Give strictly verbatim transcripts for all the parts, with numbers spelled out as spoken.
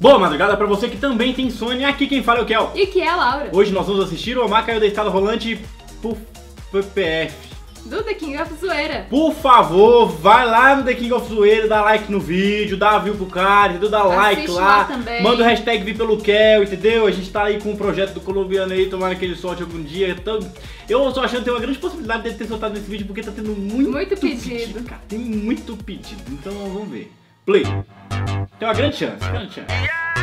Boa madrugada pra você que também tem insônia. Aqui quem fala é o Kel. E que é a Laura. Hoje nós vamos assistir o Omar Caiu da Escada Rolante por P P F. Do The King of Zoeira. Por favor, vai lá no The King of Zoeira, dá like no vídeo, dá view pro cara, entendeu? Dá like Assiste lá, lá também. manda o hashtag Vi pelo Kel, entendeu? A gente tá aí com um projeto do colombiano aí, tomara que ele solte algum dia. Então, eu tô achando que tem uma grande possibilidade dele ter soltado nesse vídeo, porque tá tendo muito, Muito pedido. pedido, cara. Tem muito pedido, então vamos ver. Play. Tem uma grande chance, grande chance.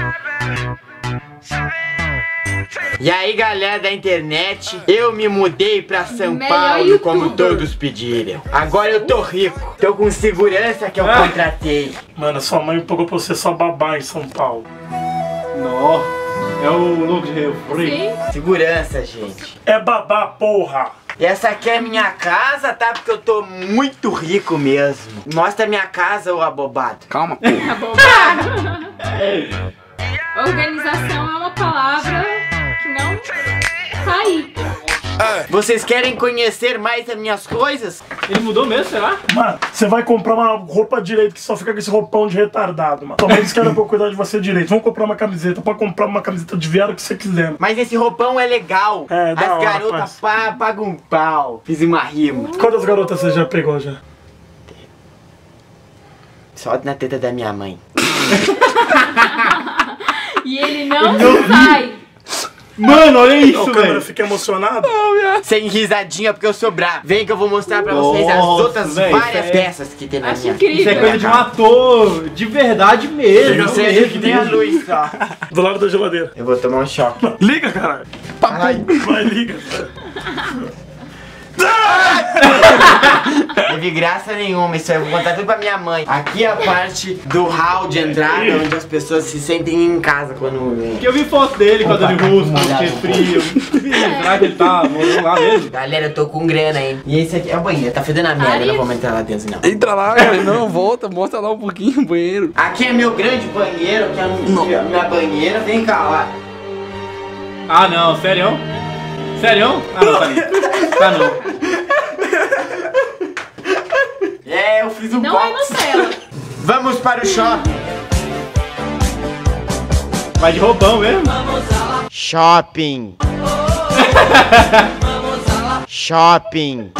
E aí galera da internet, eu me mudei pra São Melhor Paulo youtuber. como todos pediram. Agora eu tô rico, tô com segurança que eu Ah. contratei. Mano, sua mãe pagou pra você só babá em São Paulo. Nó, é o louco de Rio Free. Sim. Segurança, gente. É babá, porra! E essa aqui é minha casa, tá? Porque eu tô muito rico mesmo. Mostra minha casa, ô abobado. Calma, pô. Acabou. Organização é uma palavra que não tá aí. Vocês querem conhecer mais das minhas coisas? Ele mudou mesmo, será? Mano, você vai comprar uma roupa direito que só fica com esse roupão de retardado, mano. Tua mãe disse que era pra eu cuidar de você direito. Vamos comprar uma camiseta, pode comprar uma camiseta de viado que você quiser. Mas esse roupão é legal. É, da As hora, garotas pá, pagam um pau. Fiz uma rima. Quantas garotas você já pegou já? Só na teta da minha mãe. E ele não sai. Mano, olha O isso, câmera velho. fica emocionado. Sem risadinha, porque eu sou bravo. Vem que eu vou mostrar pra vocês as Nossa, outras véio, várias isso é- peças que tem na Acho minha. incrível. Isso é coisa de um ator de verdade mesmo. Eu sei mesmo, que tem a mesmo. luz só. Do lado da geladeira. Eu vou tomar um choque. Liga, caralho. Ai, Vai, liga. teve graça nenhuma, isso aí eu vou contar tudo pra minha mãe. Aqui é a parte do hall de entrada, onde as pessoas se sentem em casa quando vem. Porque eu vi foto dele com a Dani Russo, Opa, que é frio. Será que ele tá morando lá mesmo? Galera, eu tô com grana, hein? E esse aqui é o banheiro, tá fedendo a merda, Ari. não vamos entrar lá dentro, não. Entra lá, cara. Não, volta, mostra lá um pouquinho o banheiro. Aqui é meu grande banheiro, aqui é a minha banheira. Vem cá, lá. Ah, não, sério? Sério? Ah, não, tá ali. Tá não. É, eu fiz um Não é box. Nutella. Vamos para o shopping. Vai de roupão mesmo? Shopping. Shopping.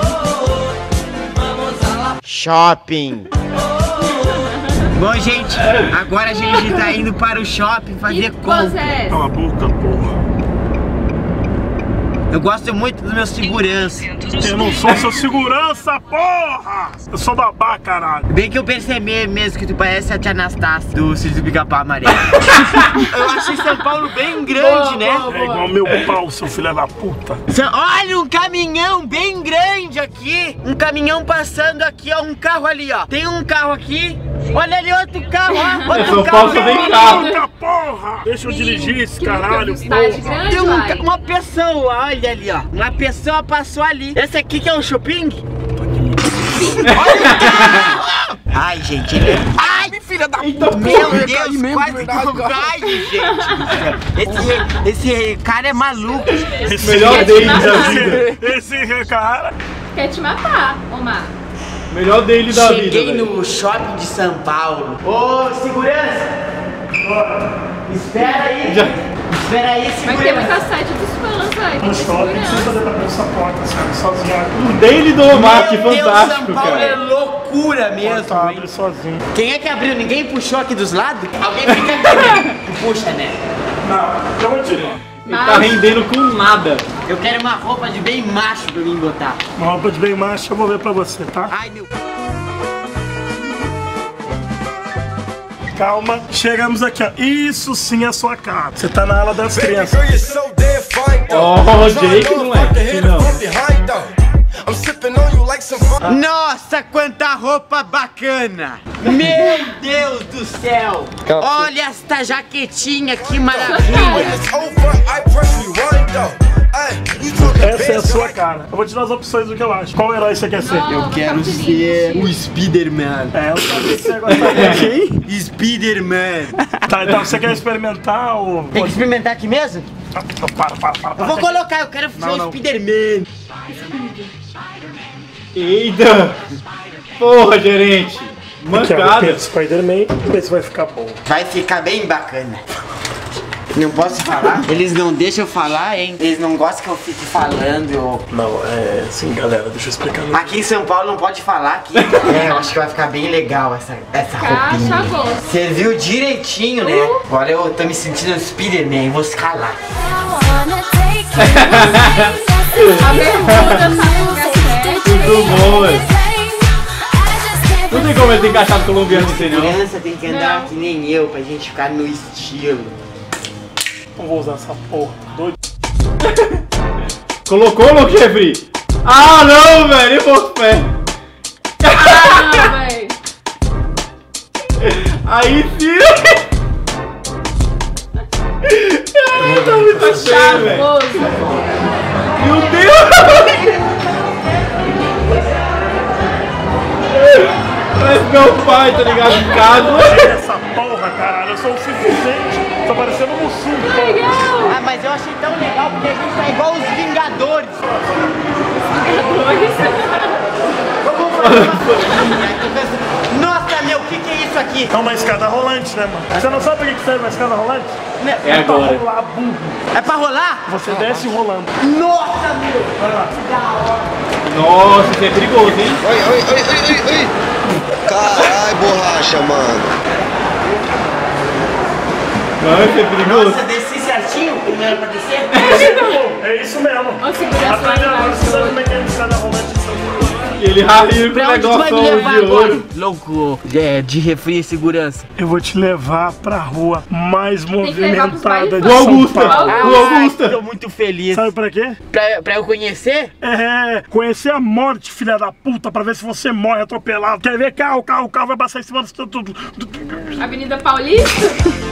Shopping. Bom, gente, agora a gente tá indo para o shopping fazer Que compra. coisa é essa? Cala a boca, porra. Eu gosto muito do meu segurança. Eu não sou seu segurança, porra! Eu sou babá, caralho. Bem que eu percebi mesmo que tu parece a tia Anastácia do Sítio do Pica-Pau Amarelo. Eu achei São Paulo bem grande, Boa, né? boa. É igual meu pau, seu filho da puta. São- Olha um caminhão bem grande aqui. Um caminhão passando aqui, ó. Um carro ali, ó. Tem um carro aqui. Olha ali outro carro, ó. Outro São carro. Paulo só tem carro. Puta porra! Deixa eu dirigir esse Que nunca caralho, viu cidade porra. grande, Tem um uai. ca- uma pessoa, olha ali, ó. Uma pessoa passou ali. Esse aqui que é um shopping? Olha o carro! Ai, gente, ele é... Ai, Filha da Eita, meu porra, eu ia Deus, cair mesmo, quase verdade, que eu cara. caio, gente do céu. Esse, esse cara é maluco. Esse Melhor Quer dele te da matar? vida. Esse cara. Quer te matar, Omar. Melhor dele da vida, Cheguei velho. no shopping de São Paulo. Ô, segurança! Espera aí. Já- Espera aí, Vai ter muita segurança. sede dos fãs aí. No Tem shopping, precisa segurança. fazer pra abrir essa porta, sabe? Sozinho. O dele do Omar, que Meu Deus, fantástico, São Paulo é cara. loucura mesmo. Tá, abre sozinho. Quem é que abriu? Ninguém puxou aqui dos lados? Alguém fica aqui, né? Tu puxa, né? Não, pra onde ir? Ele tá rendendo com nada. Eu quero uma roupa de bem macho pra mim botar. Uma roupa de bem macho, eu vou ver pra você, tá? Ai, meu... Calma, chegamos aqui, ó. Isso sim é sua cara. Você tá na ala das crianças. Oh, Jake, moleque, não. Nossa, quanta roupa bacana! Meu Deus do céu! Olha esta jaquetinha, que maravilha! Essa é a sua cara. Eu vou te dar as opções do que eu acho. Qual herói você quer ser? Eu Quero ser o Spider-Man. É, eu sabia que você ia gostar dele. Quem? Spider-Man. Tá, então você quer experimentar ou... Tem que experimentar aqui mesmo? Ah, Para, para, para, Eu para. vou colocar, eu quero ser Não, o não. Spider-Man. Eita! Porra, gerente! Mancada. Spider-Man, vamos ver se vai ficar bom. Vai ficar bem bacana. Não posso falar? Eles não deixam eu falar, hein? Eles não gostam que eu fique falando. Eu... Não, é assim, galera, deixa eu explicar. Aqui em São Paulo não pode falar aqui. É, eu acho que vai ficar bem legal essa, essa roupinha. Caixa gosto. Você viu direitinho, né? Agora eu tô me sentindo Spider-Man, vou escalar. A bermuda tá no gafete. Muito bom, velho. Não tem como ele ter encaixado colombiano assim, não. Criança tem que andar Não. que nem eu, pra gente ficar no estilo. Não vou usar essa porra, doido. Colocou, louco, Jeffrey? Ah, não, velho. Eu boto fé. Ah, véi. Aí sim. Caralho, tá muito cheio, velho. Chavoso. Meu Deus. Parece meu pai, tá ligado? Em casa. Essa porra, caralho, eu sou o suficiente. Tô parecendo um mussum, Legal. Ah, mas eu achei tão legal porque a gente tá igual os Vingadores. Nossa, meu, o que que é isso aqui? É uma escada rolante, né, mano? Você não sabe por que serve uma escada rolante? É Pra agora. rolar burro. É pra rolar? Você desce rolando. Nossa, meu! Nossa, isso é perigoso, hein? Oi, oi, oi, oi, oi, oi. Caralho, borracha, mano. Não, isso é perigoso. Nossa, desci certinho? Como era pra descer? É isso mesmo. Ó, segurança lá Aprende agora, embaixo. você sabe como é que é a escada rolante de São Paulo. E ele raiu com o Pra onde tu vai me negócio levar de agora? ouro. Louco, é, de refri e segurança. Eu vou te levar pra rua mais que levar pros movimentada de bailes. O São Augusta. Paulo. O Augusta. Tô muito feliz. Sabe pra quê? Pra, pra eu conhecer? É, conhecer a morte, filha da puta, pra ver se você morre atropelado. Quer ver carro, carro, carro vai passar em cima do... do, do, do... Avenida Paulista?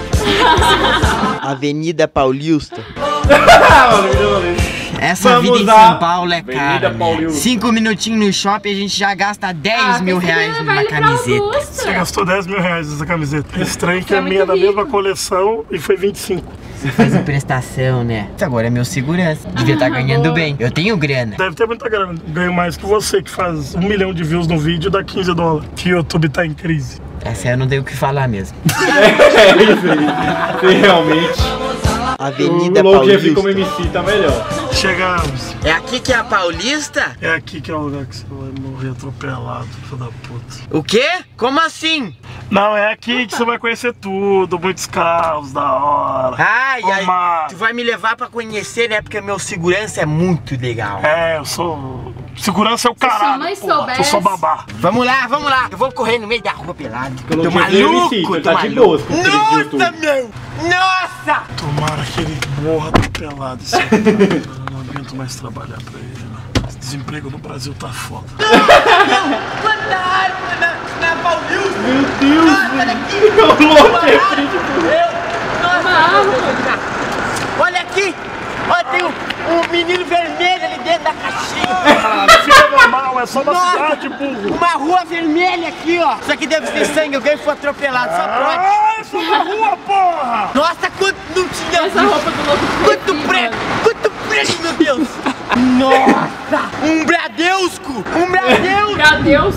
Avenida Paulista. Ah, mano, me deu uma vez. Essa Vamos vida em lá. São Paulo é Avenida cara, né? Paulista. Cinco minutinhos no shopping a gente já gasta dez Ah, mil tem que reais levar numa ele pra camiseta. Augusta. Você gastou dez mil reais nessa camiseta. Estranho que Você é a minha é muito da mesma rico. coleção e foi vinte e cinco. Você faz a prestação, né? Agora é meu segurança. Devia estar ganhando boa. bem. Eu tenho grana. Deve ter muita grana. Ganho mais que você, que faz um milhão de views no vídeo e dá quinze dólares. Que o YouTube tá em crise. Essa eu não tenho o que falar mesmo. É isso aí. Sim, realmente. Avenida O Louco Jeffrey como Paulista. M C tá melhor. Chegamos. É aqui que é a Paulista? É aqui que é o lugar que você vai morrer atropelado, filho da puta. O quê? Como assim? Não, é aqui que você vai conhecer tudo, muitos carros, da hora. Ai, ai, Uma- tu vai me levar pra conhecer, né? Porque meu segurança é muito legal. É, eu sou... Segurança é o sua caralho, mãe porra. soubesse- Eu sou babá. Vamos lá, vamos lá. Eu vou correr no meio da rua pelado. Pelo Tô jeito ele é maluco, M C, tô tá de maluco. boas com o vídeo do YouTube. Nossa, meu! Nossa! Tomara que ele morra atropelado. Esse cara. Eu não aguento mais trabalhar pra ele, né? Esse desemprego no Brasil tá foda. Quanta árvore na, na Paulista! Meu Deus, Nossa, olha aqui! o Louco Jeffrey. Eu, nossa, Uma árvore. olha aqui! Olha, tem um, um menino vermelho ali dentro da caixinha! Ah, fica normal, é só uma Nossa. cidade, burro. Uma rua vermelha aqui, ó! Isso aqui deve ser sangue, alguém foi atropelado, só pode! Ah, isso é uma rua, porra! Nossa, quanto não tinha Essa visto. roupa do louco de Quanto refri, preto! mano. Quanto preto, meu Deus! Nossa! Um Bradesco! Um Bradesco! Meu Deus.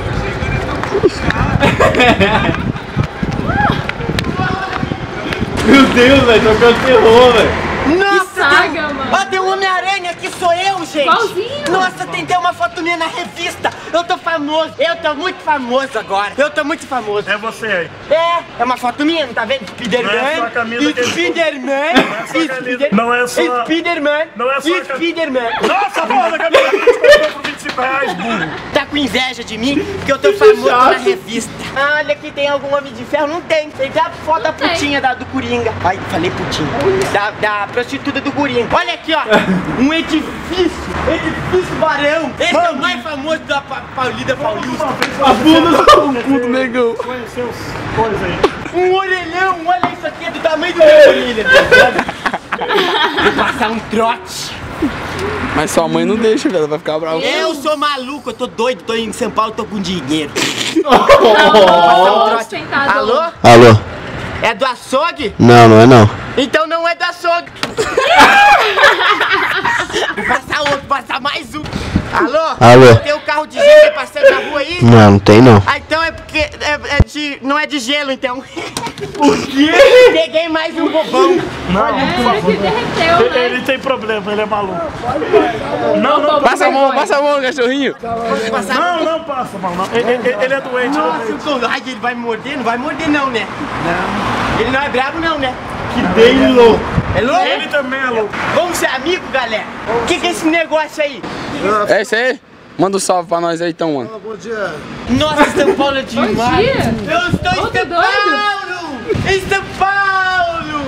Meu Deus, velho, tocando terror, velho. Nossa! Que saga, tem- mano. Ó, tem um Homem-Aranha aqui, sou eu, gente! Igualzinho. Nossa, tem até uma foto minha na revista! Eu tô famoso! Eu tô muito famoso agora! Eu tô muito famoso! É você aí. É, é uma foto minha, não tá vendo? Spider-Man! Não é só a camisa que ele- Spider-Man! é só a camisa. Spider- Não é só- Spider-Man! Não é só a camisa. Spider-man! Nossa, porra, da camisa que a gente comprou por vinte e cinco reais, burro. Tá com inveja de mim? Porque eu tô famoso na chato. revista. Ah, olha aqui, tem algum Homem de Ferro? Não tem. Tem até a foto da tem. putinha da, do Coringa. Ai, falei putinha. Da, da prostituta do Coringa. Olha aqui, ó. Um edifício. Edifício Barão. Esse é o mais famoso da pa Paulida Paulista. A bunda do... cu do negão. Conheceu os coisas aí. Um orelhão. Olha isso aqui, é do tamanho do meu orelha. Vou passar um trote. Mas sua mãe não deixa, velho. Vai ficar brava. Eu sou maluco, eu tô doido. Tô em São Paulo, tô com dinheiro. Alô, ostentador. Alô? Alô? É do açougue? Não, não é não. Então não é do açougue. Vou passar outro, vou passar mais um. Alô? Alô? Tem um carro de gelo aí passando na rua aí? Não, não tem não. Ah, então é porque é, é de, não é de gelo, então. O quê? Peguei mais um bobão. Não, por É, favor. que derreteu, Ele, né? ele tem problema, ele é maluco. Não, não, Passa a mão, passa a mão, cachorrinho. Posso passar? não, não passa, mano. Não. Ele, ele- ele é doente, ele é Nossa, doente. eu tô... Ai, ele vai me morder? Não vai morder não, né? Não. Ele não é brabo não, né? Que bem louco. É louco? Ele também é louco. Vamos ser amigos, galera? O que, que é esse negócio aí? É isso aí? Manda um salve pra nós aí então, mano. Nossa, São Paulo é demais. Bom dia. Eu estou em Ô, tá São doido? Paulo! Em São Paulo!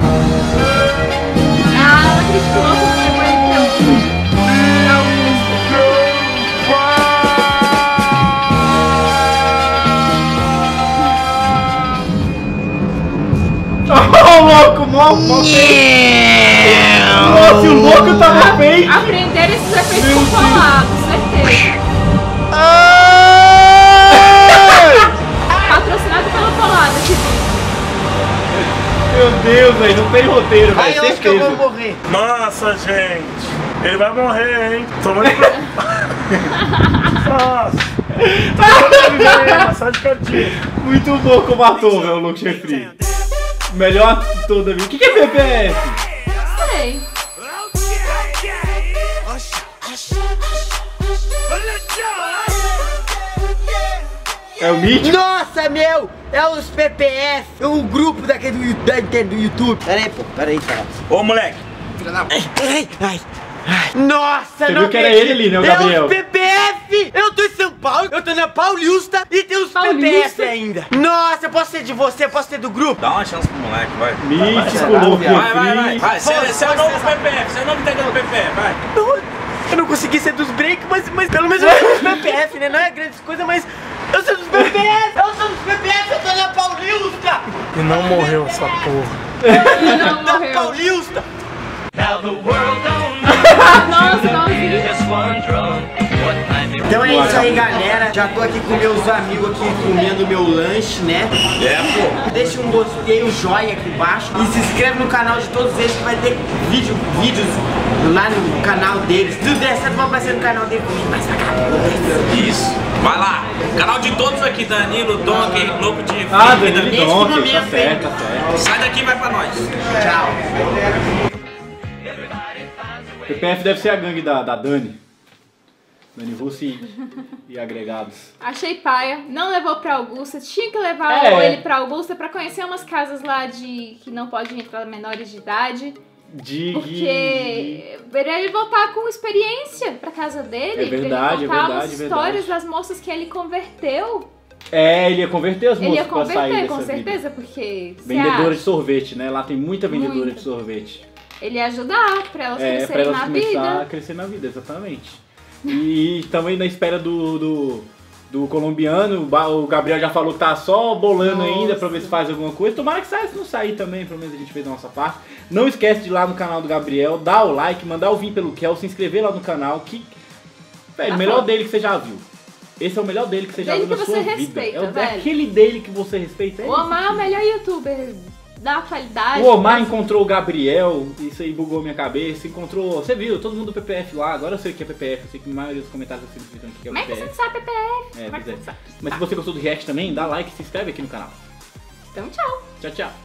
Ah, ela criticou porque foi pra Ô, louco, mó, mó feio. Nossa, o louco tava feio. aprender esses efeitos controlados, certeza. Patrocinado pela Polada, que Meu Deus, velho, não tem roteiro, Ai, velho, eu acho que eu vou certeza. morrer. Nossa, gente. Ele vai morrer, hein? Toma de... Nossa. Massagem cardíaca. Muito bom como ator, velho, o louco Chefri. Melhor ator da vida. O que que é P P F? não sei. É o Mítico? Nossa, meu! É os P P F, o grupo daquele do, da, do YouTube. Pera aí, pô, pera aí, cara. Ô, moleque. Ai, ai, ai. Nossa, Você não viu que era acredito. ele ali, né, o Gabriel? É os P P F! Eu tô em São Paulo, eu tô na Paulista e tem os P P F Paulista? ainda. Nossa, eu posso ser de você, eu posso ser do grupo? Dá uma chance pro moleque, vai. Mítico, louco Vai, vai, vai. Chefri. Vai, você é- você é o novo P P F, você é o novo integrante do P P F, vai. Não, eu não consegui ser dos break, mas, mas pelo menos eu sou dos P P F, né? Não é grande coisa, mas eu sou dos P P F! Eu sou dos P P F, eu tô na Paulista! E não morreu essa porra. Ele não Na morreu. Paulista! Nossa, igualzinho. Então é isso aí, galera. Já tô aqui com meus amigos aqui comendo meu lanche, né? É, pô. Deixa um gostei, um joinha aqui embaixo e se inscreve no canal de todos eles que vai ter vídeo, vídeos lá no canal deles. Se tudo der certo, vai aparecer no canal dele comigo, mas Isso. Vai lá. Canal de todos aqui, Danilo, Donkey, Louco de Ah, Vida. Danilo Nesse Donkey, tá momento, certo, tá certo. Sai daqui e vai pra nós. Tchau. P P F deve ser a gangue da, da Dani. Dani Russo e, e agregados. Achei paia, não levou pra Augusta, tinha que levar É. ele pra Augusta pra conhecer umas casas lá de que não pode entrar menores de idade. Dig. Porque pra ele voltar com experiência pra casa dele, É verdade, é pra ele contar verdade, as é histórias verdade. das moças que ele converteu. É, ele ia converter as Ele moças ia pra sair converter, dessa com vida. certeza, porque você Vendedora acha? de sorvete, né? Lá tem muita vendedora Muita. de sorvete. Ele ia ajudar pra elas É, pra crescerem elas na começar a vida. crescer na vida, exatamente. E também na espera do, do, do colombiano, o Ba- o Gabriel já falou que tá só bolando Nossa. ainda pra ver se faz alguma coisa. Tomara que saia, se não sair também, pelo menos a gente fez da nossa parte. Não esquece de ir lá no canal do Gabriel, dar o like, mandar o vir pelo Kel, se inscrever lá no canal, que... Velho, Tá o melhor bom. dele que você já viu. Esse é o melhor dele que você já Dele viu na que sua você vida. respeita, é, o, é velho. aquele dele que você respeita. É O Omar é o melhor youtuber da atualidade. o Omar encontrou o Gabriel, isso aí bugou minha cabeça, encontrou, você viu, todo mundo do P P F lá, agora eu sei o que é P P F, eu sei que a maioria dos comentários vocês acreditam que é o Como é que P P você F. não sabe P P F? É, Como é que pois é. você não sabe? Mas se você gostou do react também, dá like e se inscreve aqui no canal. Então tchau. Tchau, tchau.